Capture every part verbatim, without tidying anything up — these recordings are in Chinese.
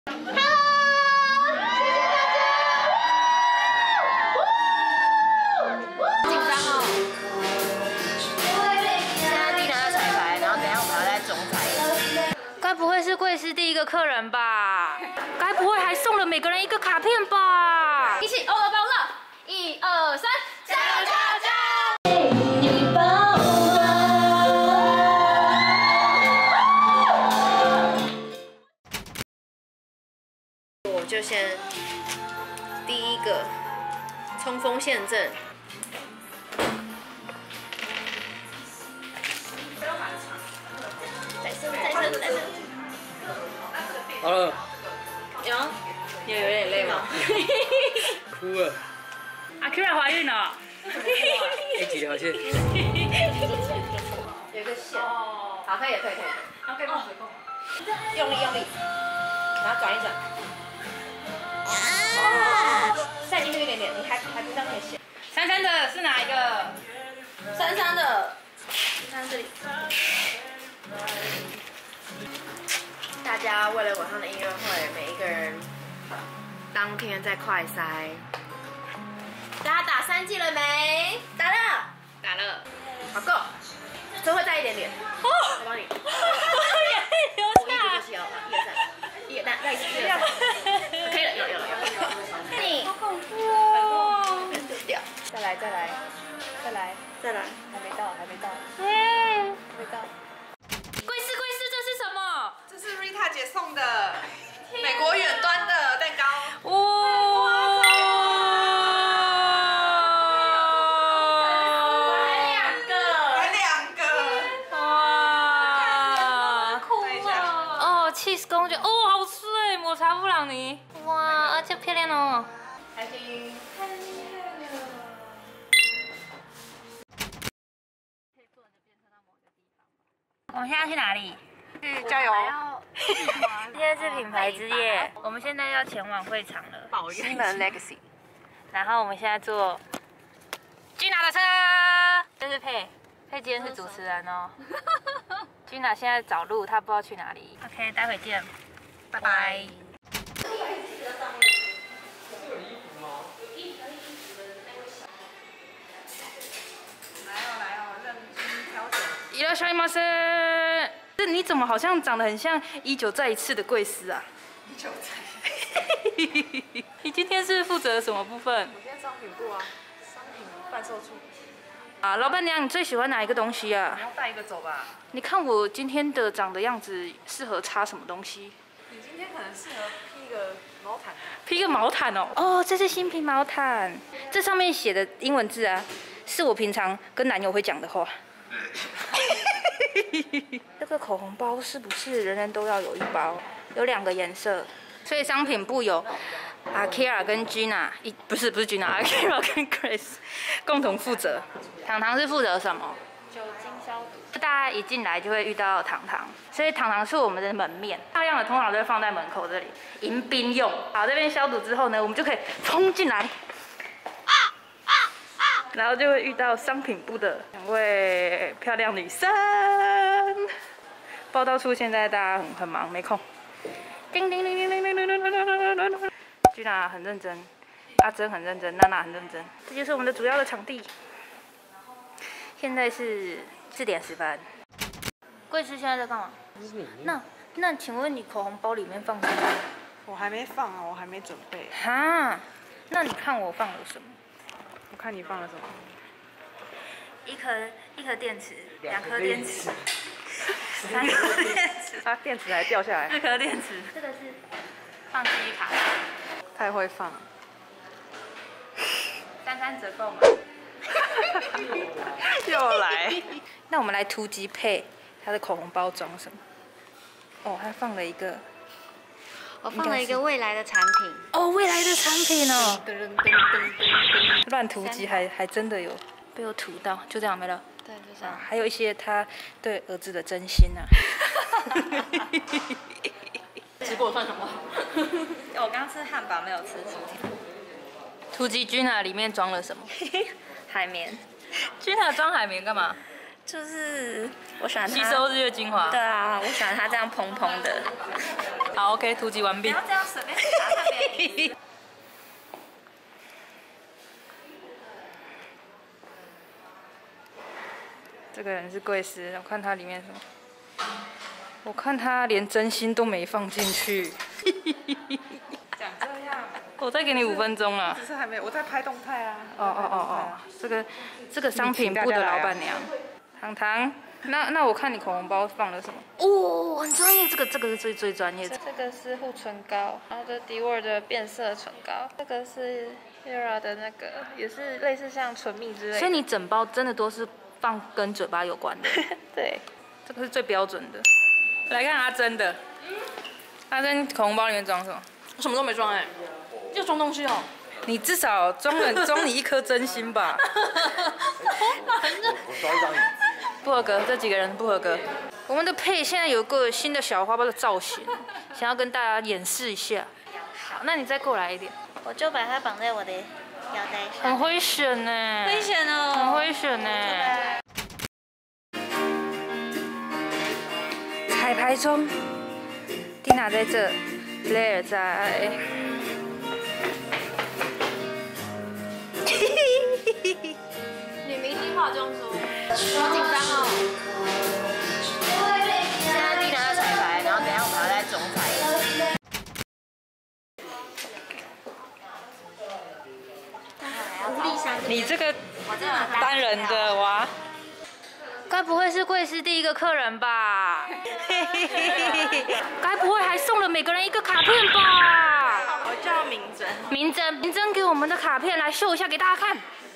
该不会是贵司第一个客人吧？该不会还送了每个人一个卡片吧？ 一起欧了包了，一二三，加油加油加油！ 我就先第一个冲锋陷阵。 好了。 有，你有点累吗？ 哭了。 阿 Kira 怀孕了。 哎，几条线？ 有一个线。好，可以，可以，可以。好，可以放水控。用力，用力，然后转一转。再进去一点点，你还还不到那个线。珊珊的是哪一个？珊珊的。珊珊这里。大家为了晚上的音乐会，每一个人当天在快筛。大家打三剂了没？打了，打了，好够，最后再一点点。哦，我帮你。眼泪流下来。我一直不行，一二三，一二三，再一次，一二三。可以了，有了，有了，有了。你好恐怖哦！丢掉。再来，再来，再来，再来，还没到，还没到。嗯，还没到。贵司，贵司，这是什么？ 这是 Rita 姐送的美国远端的蛋糕。 哇！ 还两个，还两个。 哇！ 酷啊！ 哦 ，cheese 公爵，哦，好帅，抹茶布朗尼。哇，而且漂亮哦。开心。太厉害了。我们现在去哪里？ 去加油！ 现在是品牌之夜，我们现在要前往会场了。 西门 Legacy。 然后我们现在坐 Gina 的车，这是佩，佩今天是主持人哦。Gina 现在找路，她不知道去哪里。OK， 待会见，拜拜。いらっしゃいませ。这你怎么好像长得很像一九再一次的贵司啊？ 一九再。 你今天是负责什么部分？ 我今天商品部啊，商品贩售处。 啊，老板娘，你最喜欢哪一个东西啊？ 你要带一个走吧。 你看我今天的长的样子，适合插什么东西？ 你今天可能适合披一个毛毯。 披个毛毯哦。哦，这是新品毛毯，这上面写的英文字啊，是我平常跟男友会讲的话。这个口红包是不是人人都要有一包？有两个颜色，所以商品部有 Akira 跟 Gina， 一不是不是 Gina，Akira 跟 Grace 共同负责。糖糖是负责什么？ 酒精消毒。 大家一进来就会遇到糖糖，所以糖糖是我们的门面，漂亮的通常都会放在门口这里迎宾用。好，这边消毒之后呢，我们就可以冲进来。然后就会遇到商品部的两位漂亮女生，报道处现在大家很很忙，没空。叮叮叮叮叮叮叮叮叮叮叮。居娜很认真，阿珍很认真，娜娜很认真。这就是我们的主要的场地。现在是四点十分。贵司现在在干嘛？那那请问你口红包里面放什么？ 我还没放啊，我还没准备。 哈，那你看我放了什么？ 我看你放了什么？ 一颗一颗电池，两颗电池，三颗电池， 啊，电池还掉下来。 四颗电池。这个是放记忆卡。 太会放了。 三三折扣吗？ 又来。 那我们来突击配它的口红包装什么？哦，还放了一个。 我放了一个未来的产品。 哦，未来的产品哦。乱涂击还还真的有被我涂到，就这样没了。 对，就这样。 还有一些他对儿子的真心啊。吃过算什么？ 我刚吃汉堡，没有吃薯条。 突击 Gina 里面装了什么？ 海绵。 Gina 装海绵干嘛？ 就是我喜欢它吸收日月精华。 对啊，我喜欢它这样蓬蓬的。 好 ，OK， 涂击完毕。 不要这样随便打看别人椅子。 这个人是贵司，我看他里面什么？我看他连真心都没放进去。 讲这样， 我再给你五分钟了。 只是还没，我在拍动态啊。 哦哦哦哦，这个这个商品部的老板娘，糖糖，那那我看你口红包放了什么？哦，很专业，这个这个是最最专业的。这个是护唇膏，然后这迪奥的变色唇膏，这个是 Hera 的那个，也是类似像唇蜜之类的。所以你整包真的都是放跟嘴巴有关的。对，这个是最标准的。来看阿珍的，阿珍口红包里面装什么？ 我什么都没装哎、欸，要装东西哦。 你至少装了装你一颗真心吧。 我刷一张椅子。 不合格，这几个人不合格。我们的配现在有个新的小花包的造型，想要跟大家演示一下。好，那你再过来一点。 我就把它绑在我的腰带上。 很会选呢。 危险哦。 很会选呢。彩排中 ，Tina 在这 ，Blair 在。 女明星化妆书，好紧张哦。现在 Tina 要彩排，然后等一下我们还要再总彩。 你这个单人的哇。该不会是贵司第一个客人吧？该不会还送了每个人一个卡片吧？ 我叫明真。 明真，明真给我们的卡片来秀一下给大家看。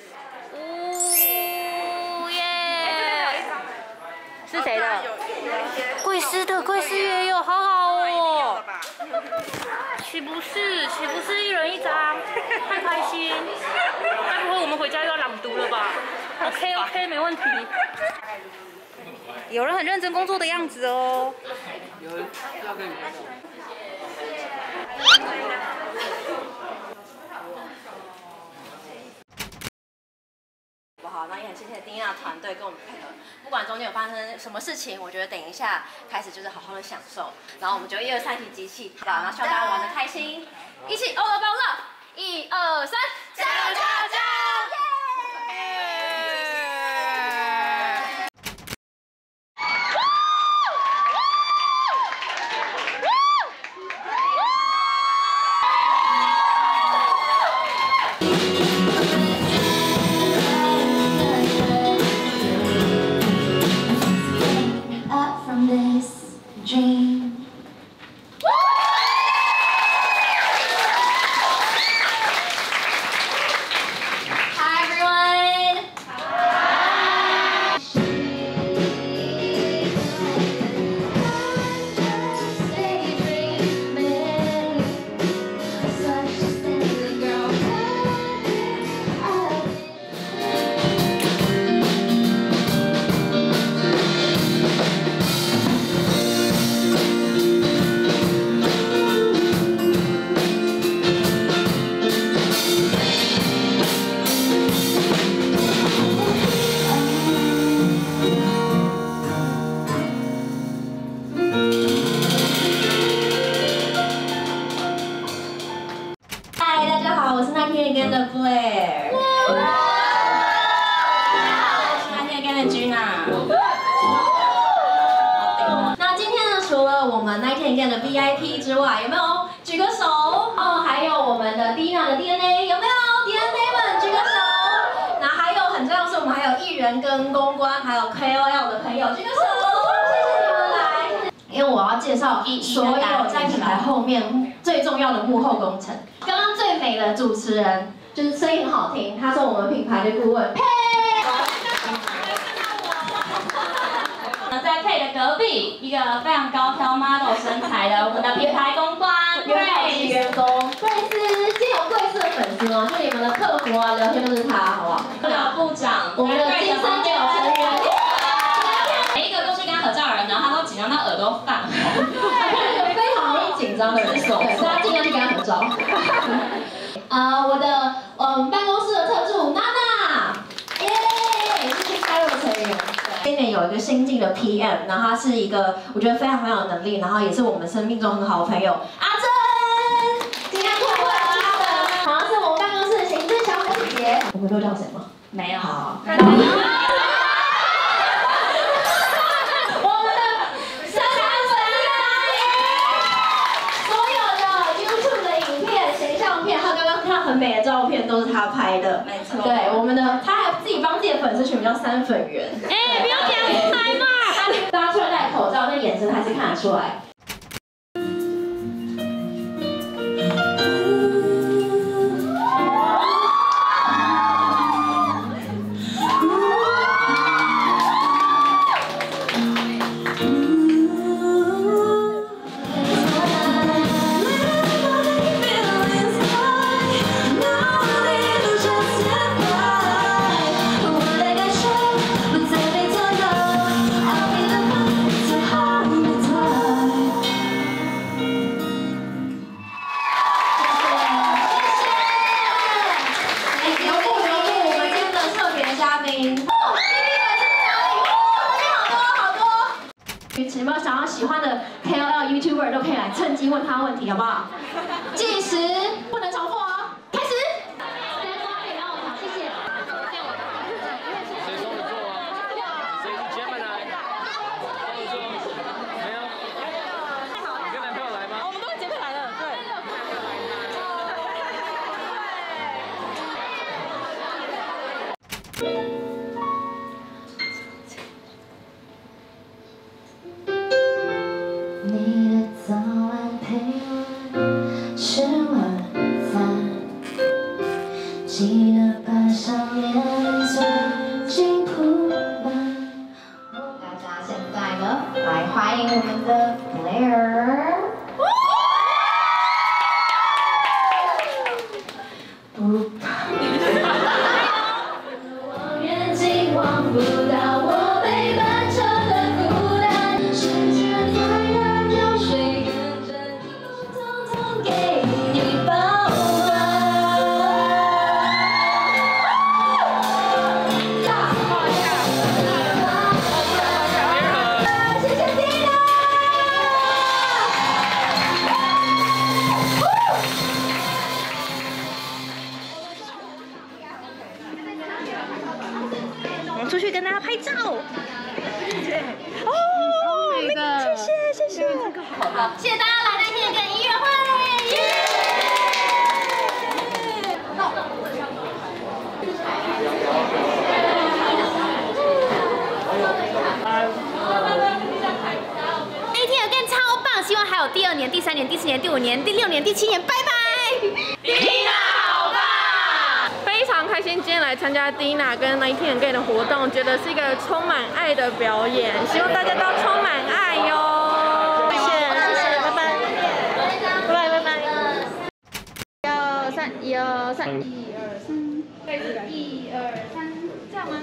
哦耶！是谁的？贵司的，贵司也有，好好哦。岂不是？岂不是一人一张？太开心！该不会我们回家又要朗读了吧 ？OK OK， 没问题。有人很认真工作的样子哦。 有人要跟你拍照。 不好，那也很谢谢丁亚团队跟我们配合，不管中间有发生什么事情，我觉得等一下开始就是好好的享受，然后我们就一二三一起集气，然后希望大家玩的开心，一起欧乐包乐，一二三，加油加油加油！ 的 V I P 之外，有没有举个手？哦，还有我们的 Dina 的 D N A 有没有 ？D N A 们举个手。那还有很重要的是，我们还有艺人跟公关，还有 K O L 的朋友举个手，谢谢你们来。因为我要介绍所有在品牌后面最重要的幕后工程。刚刚最美的主持人就是声音很好听，他是我们品牌的顾问。 在佩的隔壁，一个非常高挑 model 身材的我们的品牌公关瑞士员工贵司，今天有贵司的粉丝哦，就你们的客服啊，聊天都是他，好不好？ 还有部长， 我们的金三角成员， 每一个过去跟他合照的人呢，他都紧张到耳朵泛红， 对，非常容易紧张的人，对，所以他尽量去跟他合照。啊，我的嗯办公室的特助娜娜，耶，是开路成员，对， 有一个新进的 P M， 然后他是一个我觉得非常非常有能力，然后也是我们生命中很好的朋友阿珍，今天过来他的，好像是我们办公室的行政小姐姐。我们都叫谁吗？ 没有。 好。很美的照片都是他拍的，没错。对，我们的他还自己帮自己的粉丝取名叫三粉圆。 哎，不要讲出来嘛！ 大家出来戴口罩，那眼神还是看得出来。有没有想要喜欢的 K O L、YouTuber 都可以来趁机问他问题，好不好？计时，不能重复哦。开始。谢谢。 谁双子座啊？谁是 Gemini？ 双子座？没有。你跟男朋友来吗？我们都跟姐妹来了，对。 你的早安陪我吃晚餐，记得把项链钻进铺满。大家现在呢，来欢迎我们的 Blair。不怕，我眼睛望不到我背叛着的孤单，世界太大，流水跟着你，统统给你保管。大放下，谢谢 Dina。 我们出去跟大家拍照。哦，美的，谢谢谢谢。 好，谢谢大家来那天的音乐会，耶！ 那天的更超棒，希望还有第二年、第三年、第四年、第五年、第六年、第七年，拜拜。Dina 好棒！非常开心今天来参加 Dina 跟nineteen again 的活动，觉得是一个充满爱的表演，希望大家都充满爱哟。谢谢，谢谢，拜拜，拜拜拜拜。一二三，一二三，一二三，一二三，这样吗？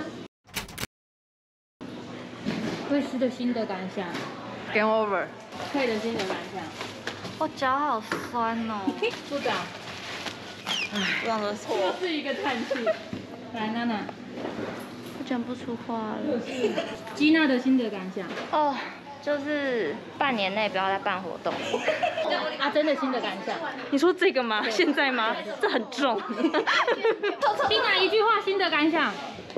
会师的心得感想 Game over。 会的心得感想。 我脚好酸哦。 部长。 部长的错。 又是一个叹气。来，娜娜。 我讲不出话了。 基娜的心得感想。 哦，就是半年内不要再办活动。 阿珍的心得感想。 你说这个吗？现在吗？这很重。 基娜一句话心得感想。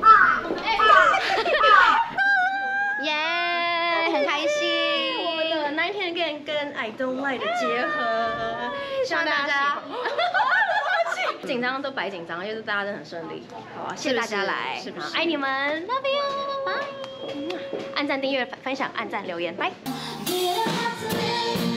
耶，很开心，我们的nineteen again跟 I don't like 的结合，希望大家紧张都白紧张，因为大家都很顺利，好啊，谢谢大家来，是不是？爱你们 ，love you，拜。按赞、订阅、分享、按赞、留言，拜。